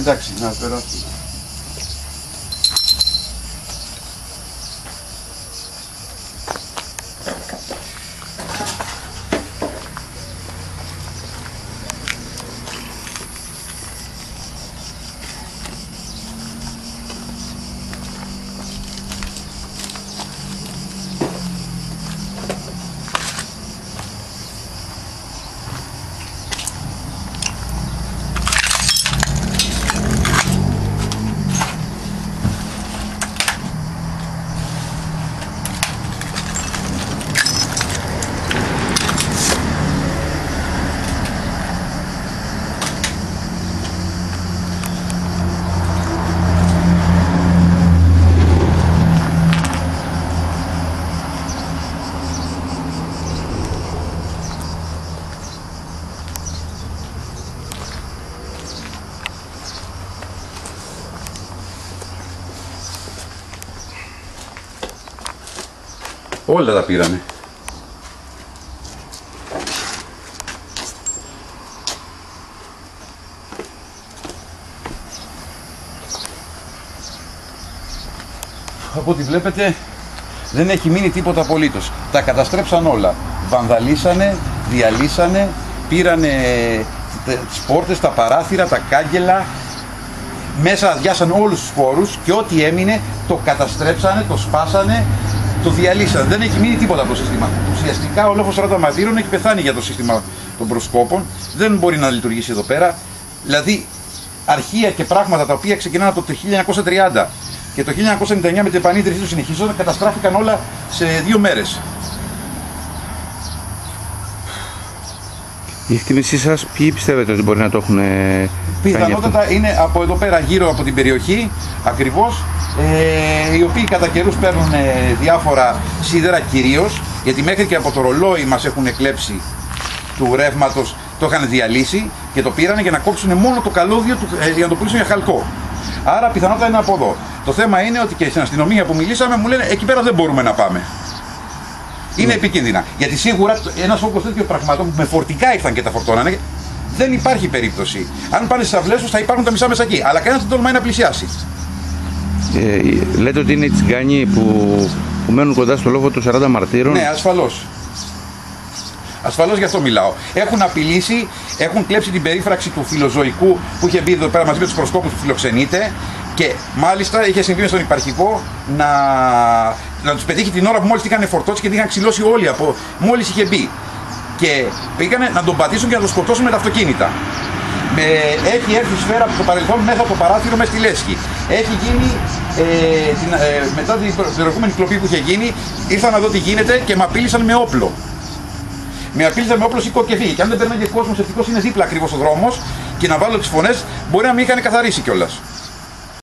Εντάξει, να περάσω. Όλα τα πήρανε. Από ό,τι βλέπετε δεν έχει μείνει τίποτα απολύτως. Τα καταστρέψαν όλα. Βανδαλίσανε, διαλύσανε, πήρανε τις πόρτες, τα παράθυρα, τα κάγκελα. Μέσα αδειάσαν όλους τους χώρους και ό,τι έμεινε το καταστρέψανε, το σπάσανε, το διαλύσανε. Δεν έχει μείνει τίποτα από το σύστημα. Ουσιαστικά ο λόγος 40 μαρτύρων έχει πεθάνει για το σύστημα των προσκόπων. Δεν μπορεί να λειτουργήσει εδώ πέρα. Δηλαδή αρχεία και πράγματα τα οποία ξεκινάνε από το 1930 και το 1999 με την επανίδρυση του συνεχίζονταν, καταστράφηκαν όλα σε 2 μέρες. Η εκτίμησή σας, ποιοι πιστεύετε ότι μπορεί να το έχουν πιθανότατα είναι από εδώ πέρα γύρω από την περιοχή ακριβώς, οι οποίοι κατά καιρούς παίρνουν διάφορα σίδερα κυρίως, γιατί μέχρι και από το ρολόι μας έχουν κλέψει του ρεύματος, το είχαν διαλύσει και το πήρανε για να κόψουν μόνο το καλώδιο για να το πουλήσουν για χαλκό. Άρα πιθανότατα είναι από εδώ. Το θέμα είναι ότι και στην αστυνομία που μιλήσαμε μου λένε εκεί πέρα δεν μπορούμε να πάμε. Είναι επικίνδυνα. Γιατί σίγουρα ένας όγκος τέτοιων πραγμάτων που με φορτικά ήρθαν και τα φορτώνανε, δεν υπάρχει περίπτωση. Αν πάνε στις αυλές τους θα υπάρχουν τα μισά μέσα εκεί. Αλλά κανένας δεν τολμάει να πλησιάσει. Λέτε ότι είναι οι τσιγκάνοι που μένουν κοντά στο λόγο των 40 μαρτύρων. Ναι, ασφαλώς. Ασφαλώς γι' αυτό μιλάω. Έχουν απειλήσει, έχουν κλέψει την περίφραξη του φιλοζωικού που είχε μπει εδώ πέρα μαζί με τους προσκόπους που φιλοξενείται και μάλιστα είχε συμβεί στον υπαρχικό να τους πετύχει την ώρα που μόλις την είχαν φορτώσει και την είχαν ξυλώσει όλοι από μόλις είχε μπει. Και πήγανε να τον πατήσουν και να τον σκοτώσουν με τα αυτοκίνητα. Έχει έρθει η σφαίρα από το παρελθόν μέσα από το παράθυρο μες στη λέσχη. Έχει γίνει, μετά την προηγούμενη κλοπή που είχε γίνει, ήρθαν να δω τι γίνεται και με απείλησαν με όπλο. Με απείλησαν με όπλο σηκώ και φύγει. Και αν δεν περνάει και κόσμος, ευτυχώς είναι δίπλα ακριβώς ο δρόμος και να βάλω τις φωνές, μπορεί να μην είχαν καθαρίσει κιόλας.